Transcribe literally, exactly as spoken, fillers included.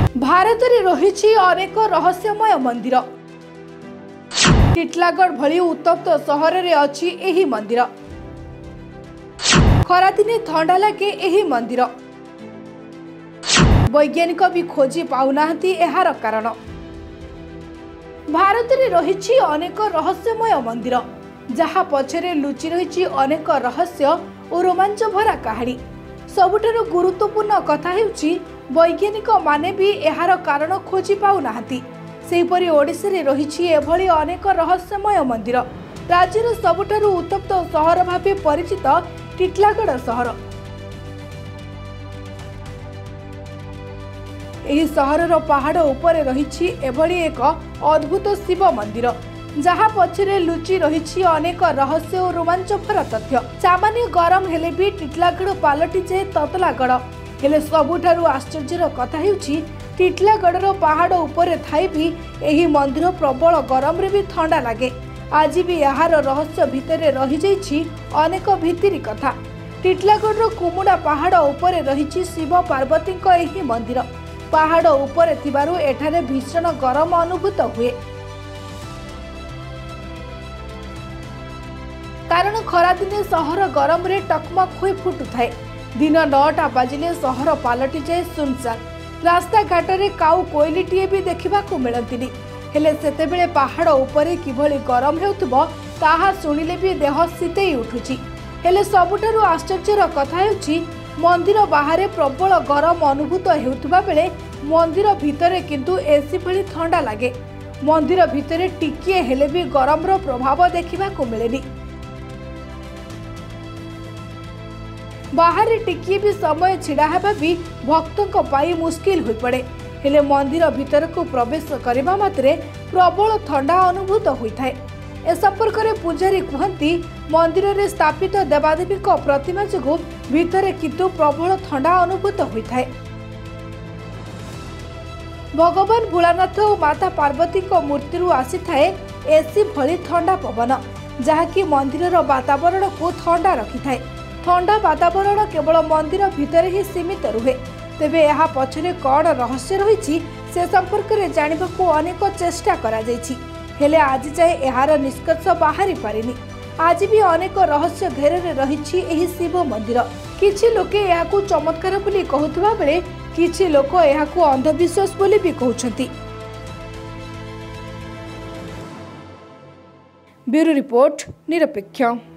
भारत में रही अनेक रहस्यमय मंदिर। टिटलागढ़ भली उत्तप्त सहर में अच्छी एही मंदिर। खरादिने ठंडा लगे एही मंदिर। वैज्ञानिक भी खोजी पाउनाहांती एहार कारण। भारत में रही अनेक रहस्यमय मंदिर, जहाँ पछरे लुचि रही अनेक रहस्य और रोमांच भरा कहानी। सबुठारु गुरुत्वपूर्ण कथा हेउची वैज्ञानिक माने भी एहार कारण खोजी पाउनाहांती। सेहिपरि ओडिशा रे रही एभली अनेक रहस्यमय मंदिर। राज्यर सबुठारु उत्तप्त सहर भावे परिचित टिटलागढ़ सहर। एही सहरर पहाड़ उपरे रही एभली एक अद्भुत शिव मंदिर, जहाँ पछरे लुचि रही अनेक रहस्य और रोमांचकर तथ्य। सामान्य गरम हेले भी टिटलागढ़ पालटि जाए ततलागढ़। हेले सबुठारु आश्चर्यर कथा हेउची टिटलागढ़ पहाड़ उपरे थाई भी एही मंदिर प्रबल गरम रे भी ठंडा लगे। आज भी यार रहस्य भितरे रही जाइछि अनेक भितिरी कथा। टिटलागढ़ कुमुड़ा पहाड़ उपरे रही शिव पार्वती एही मंदिर। पहाड़ उपरे थिबारु एठारे भीषण गरम अनुभूत हुए, कारण खरा दिने सहर गरम रे टकमक हुई फुटु थाए। दिन नौटा बाजिले सहर पालटि जाए सुनसान। रास्ता घाट रे काउ कोइलीटीए भी देखा मिलती। हेले सेतेबेले पहाड़ उपरे किभली गरम हेउथबो ताहा सुनिले भी देह शीतई उठुची। हेले सबुठारु आश्चर्यर कथा हेउची मंदिर बाहर प्रबल गरम अनुभूत हेउथबा बेले मंदिर भितरे किंतु एसी भली ठंडा लगे। मंदिर भितरे टिकिए हेले भी गरमर प्रभाव देखा मिलेनी। बाहर टिकिए भी समय छिड़ा हेबा भी भक्तों पाई मुश्किल हो पड़े। हेले मंदिर भीतर को प्रवेश करबा मात्रे प्रबल ठंडा अनुभूत होइथाए। ए संपर्क में पूजारी कहती मंदिर रे स्थापित देवादेवी प्रतिमा जोगु भीतर किंतु प्रबल ठंडा अनुभूत होइथाए। भगवान भोलानाथ और माता पार्वती मूर्ति आसी थाए एसी भली ठंडा पवन, जहाँकि मंदिर वातावरण को ठंडा रखि थाए। ठंडा वातावरण केवल मंदिर भितर ही सीमित रुहे। तेबे यह पछरे कौन रहस्य रही से संपर्क में जानवा को अनेक चेष्टा करा जायछि, हेले आज जाए यार निष्कर्ष बाहरी पारिनी। आज भी अनेक रहस्य घेरे रही एही शिव मंदिर। किछि लोके याकू चमत्कार बोली कहथुबा बेले किछि लोक याकू अंधविश्वास बोली भी कहउछंती। ब्यूरो रिपोर्ट निरपेक्ष।